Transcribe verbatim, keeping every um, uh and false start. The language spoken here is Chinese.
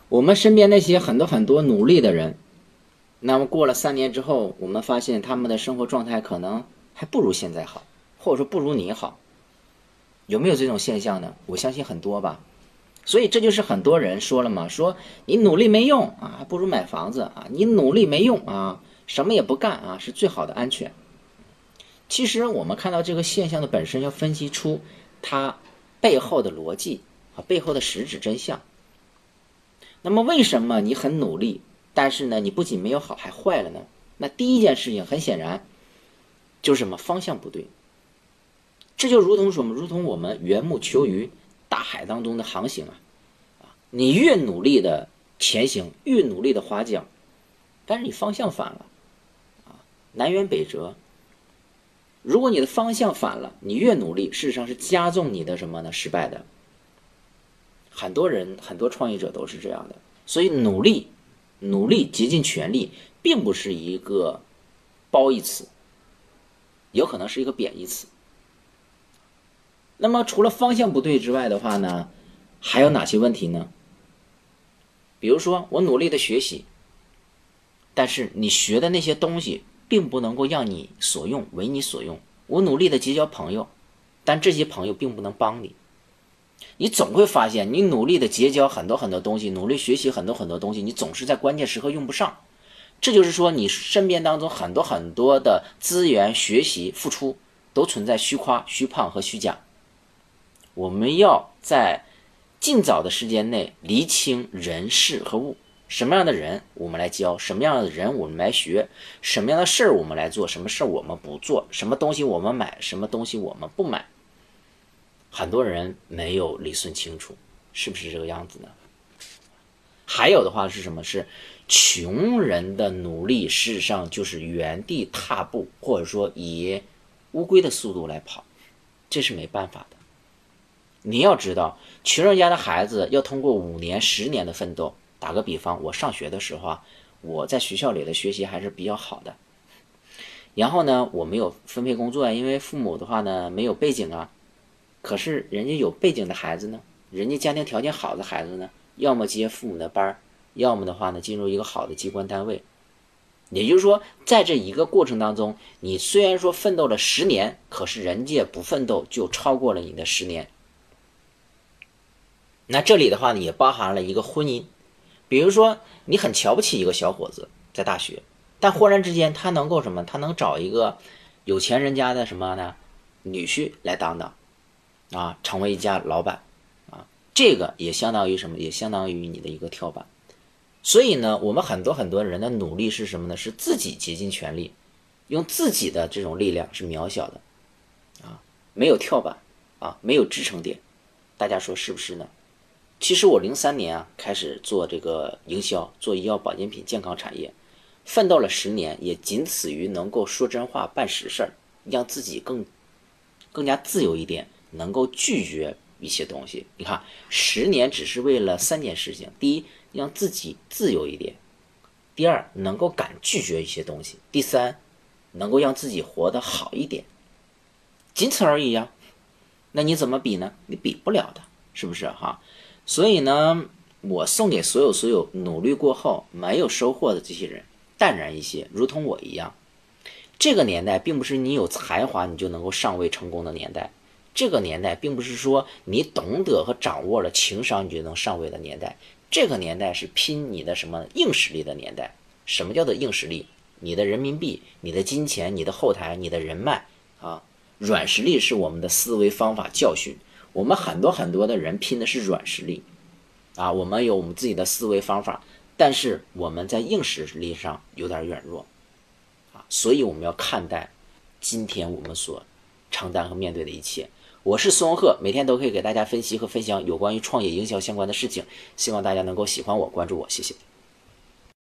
我们身边那些很多很多努力的人，那么过了三年之后，我们发现他们的生活状态可能还不如现在好，或者说不如你好。有没有这种现象呢？我相信很多吧。所以这就是很多人说了嘛，说你努力没用啊，还不如买房子啊，你努力没用啊，什么也不干啊，是最好的安全。其实我们看到这个现象的本身，要分析出它背后的逻辑和背后的实质真相。那么为什么你很努力，但是呢，你不仅没有好，还坏了呢？那第一件事情很显然就是什么？方向不对。这就如同什么？如同我们缘木求鱼，大海当中的航行啊，你越努力的前行，越努力的划桨，但是你方向反了啊，南辕北辙。如果你的方向反了，你越努力，事实上是加重你的什么呢？失败的。很多人，很多创业者都是这样的。所以努力，努力竭尽全力，并不是一个褒义词，有可能是一个贬义词。那么除了方向不对之外的话呢，还有哪些问题呢？比如说我努力的学习，但是你学的那些东西并不能够让你所用，为你所用。我努力的结交朋友，但这些朋友并不能帮你。你总会发现，你努力的结交很多很多东西，努力学习很多很多东西，你总是在关键时刻用不上。这就是说，你身边当中很多很多的资源、学习、付出都存在虚夸、虚胖和虚假。我们要在尽早的时间内厘清人事和物，什么样的人我们来教，什么样的人我们来学，什么样的事儿我们来做，什么事儿我们不做，什么东西我们买，什么东西我们不买。很多人没有理顺清楚，是不是这个样子呢？还有的话是什么？是穷人的努力事实上就是原地踏步，或者说以乌龟的速度来跑，这是没办法的。你要知道，穷人家的孩子要通过五年、十年的奋斗。打个比方，我上学的时候啊，我在学校里的学习还是比较好的。然后呢，我没有分配工作啊，因为父母的话呢没有背景啊。可是人家有背景的孩子呢，人家家庭条件好的孩子呢，要么接父母的班，要么的话呢进入一个好的机关单位。也就是说，在这一个过程当中，你虽然说奋斗了十年，可是人家不奋斗就超过了你的十年。那这里的话呢，也包含了一个婚姻。比如说你很瞧不起一个小伙子在大学，但忽然之间他能够什么？他能找一个有钱人家的什么呢？女婿来当当啊，成为一家老板啊，这个也相当于什么？也相当于你的一个跳板。所以呢，我们很多很多人的努力是什么呢？是自己竭尽全力，用自己的这种力量是渺小的啊，没有跳板啊，没有支撑点。大家说是不是呢？其实我零三年啊开始做这个营销，做医药保健品健康产业，奋斗了十年，也仅此于能够说真话办实事儿，让自己更更加自由一点，能够拒绝一些东西。你看，十年只是为了三件事情：第一，让自己自由一点；第二，能够敢拒绝一些东西；第三，能够让自己活得好一点，仅此而已呀。那你怎么比呢？你比不了的，是不是哈？所以呢，我送给所有所有努力过后没有收获的这些人，淡然一些，如同我一样。这个年代并不是你有才华你就能够上位成功的年代，这个年代并不是说你懂得和掌握了情商你就能上位的年代，这个年代是拼你的什么硬实力的年代。什么叫做硬实力？你的人民币、你的金钱、你的后台、你的人脉啊。软实力是我们的思维方法教训。我们很多很多的人拼的是软实力啊，我们有我们自己的思维方法，但是我们在硬实力上有点软弱啊，所以我们要看待今天我们所承担和面对的一切。我是苏文鹤，每天都可以给大家分析和分享有关于创业营销相关的事情，希望大家能够喜欢我，关注我，谢谢。